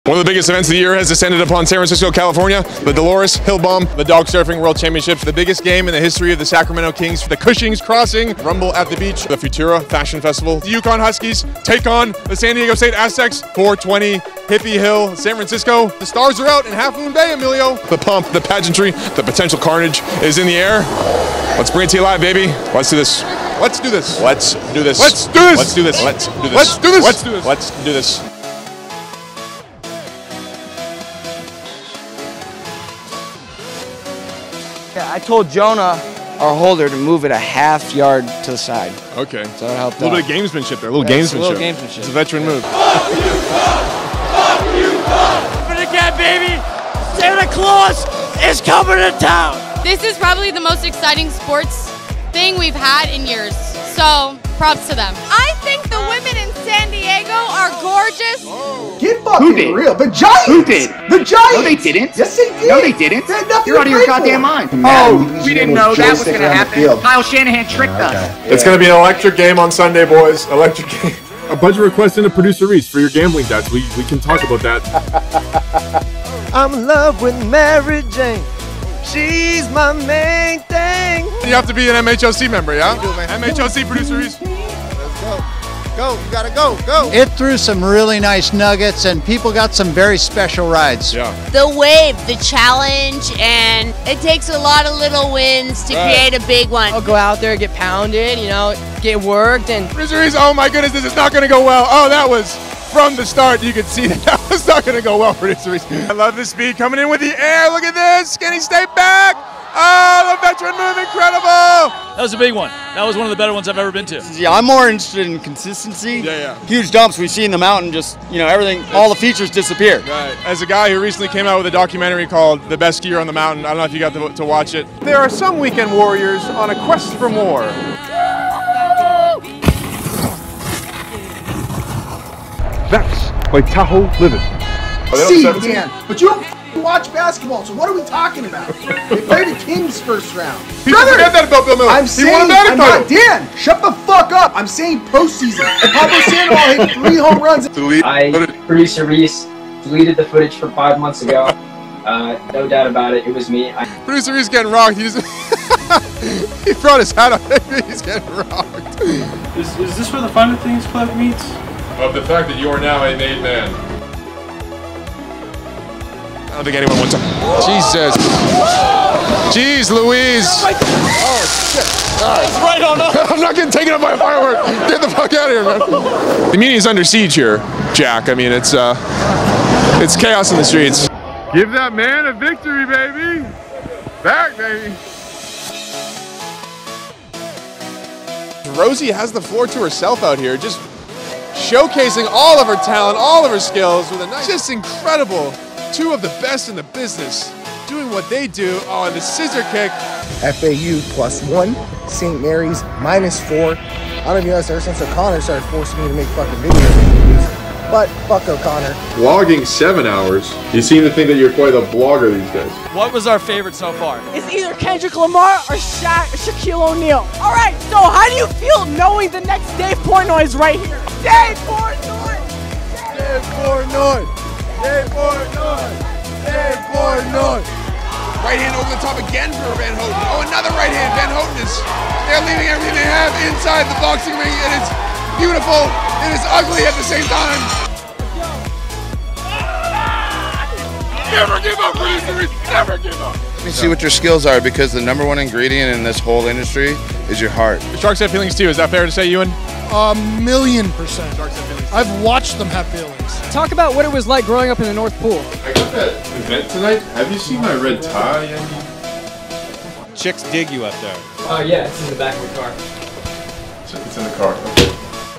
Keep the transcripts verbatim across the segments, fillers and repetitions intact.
One of the biggest events of the year has descended upon San Francisco, California. The Dolores Hill Bomb, the Dog Surfing World Championships, the biggest game in the history of the Sacramento Kings, the Cushing's Crossing, Rumble at the Beach, the Futura Fashion Festival, the Yukon Huskies take on the San Diego State Aztecs, four twenty, Hippie Hill, San Francisco. The stars are out in Half Moon Bay, Emilio. The pomp, the pageantry, the potential carnage is in the air. Let's bring it to you live, baby. Let's do this. Let's do this. Let's do this. Let's do this. Let's do this. Let's do this. Let's do this. Let's do this. Let's do this. Yeah, I told Jonah, our holder, to move it a half yard to the side. Okay. So that helped A little out. bit of gamesmanship there. A little Yeah, gamesmanship. it's a little gamesmanship. It's a veteran move. Fuck you, fuck you, fuck. But again, baby, Santa Claus is coming to town. This is probably the most exciting sports thing we've had in years. So, props to them. I think the women in San Diego are gorgeous. Get fucking Who did? real. The Giants! Who did? The Giants! No, they didn't. Yes, they did. No, they didn't. They had nothing You're out to of your play goddamn for. mind. Oh, Oh, we didn't know that was going to happen. Kyle Shanahan tricked us. It's going to be an electric game on Sunday, boys. Electric game. A bunch of requests into Producer Reese for your gambling debts. We, we can talk about that. I'm in love with Mary Jane. She's my main thing. You have to be an M H O C member, yeah? M H O C Producer Reese. Let's go. Go, you gotta go, go. It threw some really nice nuggets and people got some very special rides. Yeah. The wave, the challenge, and it takes a lot of little wins to Right. create a big one. I'll go out there, get pounded, you know, get worked, and Producer Reese, oh my goodness, this is not going to go well. Oh, that was from the start. You could see that that was not going to go well, Producer Reese. I love the speed coming in with the air. Look at this. Can he stay back? Oh, the veteran move, incredible. That was a big one. That was one of the better ones I've ever been to. Yeah, I'm more interested in consistency. Yeah, yeah. Huge dumps we see in the mountain, just, you know, everything, all the features disappear. Right. As a guy who recently came out with a documentary called The Best Skier on the Mountain, I don't know if you got to, to watch it. There are some weekend warriors on a quest for more. That's like Tahoe living. See, Dan, but you don't watch basketball, so what are we talking about? They played the Kings first round. People forget that about Bill Miller. I'm he saying, won a I'm title. not, Dan, shut the fuck up. I'm saying postseason. Pablo Sandoval hit three home runs. I, Producer Reese, deleted the footage from five months ago. Uh, no doubt about it, it was me. I Producer Reese getting rocked. He, just he brought his hat up. He's getting rocked. Is, is this where the Fun Things Club meets? Of the fact that you are now a made man. I don't think anyone wants to. Jesus. Jeez Louise. Oh, shit. All right. Right on up. I'm not getting taken up by a firework. Get the fuck out of here, man. The meeting is under siege here, Jack. I mean, it's uh, it's chaos in the streets. Give that man a victory, baby. Back, baby. Rosie has the floor to herself out here, just showcasing all of her talent, all of her skills with a nice, just incredible. Two of the best in the business doing what they do. Oh, and the scissor kick. F A U plus one, Saint Mary's minus four. I don't even know ever since O'Connor started forcing me to make fucking videos. But fuck O'Connor. Vlogging seven hours. You seem to think that you're quite a blogger these days. What was our favorite so far? it's either Kendrick Lamar or Sha Shaquille O'Neal. All right, so how do you feel knowing the next Dave Portnoy is right here? Dave Portnoy! Dave Portnoy! Dave Portnoy! Dave Portnoy! Right hand over the top again for Van Houten. Oh, another right hand. Van Houten is, they're leaving everything they have inside the boxing ring, and it's beautiful. It is ugly at the same time. Never give up, producers. Never give up. Let me see what your skills are, because the number one ingredient in this whole industry is your heart. The Sharks have feelings too. Is that fair to say, Ewan? A million percent. Sharks have feelings. I've watched them have feelings. Talk about what it was like growing up in the North Pole. I got that event tonight. Have you seen my red tie, Yankee? Chicks dig you up there. Oh yeah, it's in the back of the car. It's in the car. Okay.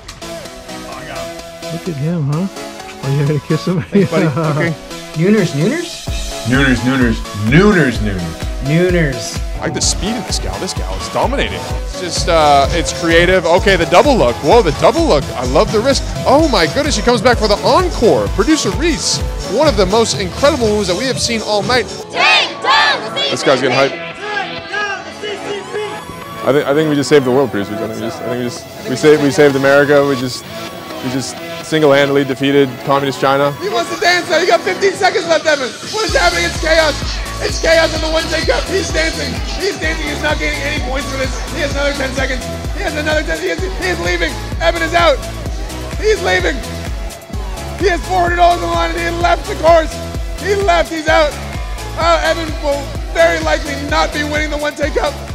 Look at him, huh? Are you gonna kiss him? Thanks, buddy. Okay. Nooners, Nooners? Nooners, Nooners, Nooners, Nooners. Nooners. I like the speed of this gal. This gal is dominating. It's just, uh, it's creative. Okay, the double look. Whoa, the double look. I love the wrist. Oh my goodness, she comes back for the encore. Producer Reese, one of the most incredible moves that we have seen all night. Take down the C C P. This guy's getting hyped. I think I think we just saved the world, producers. I think we just I think we just we saved we saved America. We just we just single-handedly defeated Communist China. He wants to dance now. You got fifteen seconds left, Evan. What is happening? It's chaos. It's chaos in the one-take cup. He's dancing. He's dancing. He's not gaining any points for this. He has another ten seconds. He has another ten. He is, he is leaving. Evan is out. He's leaving. He has four hundred dollars on the line and he left the course. He left. He's out. Uh, Evan will very likely not be winning the one-take cup.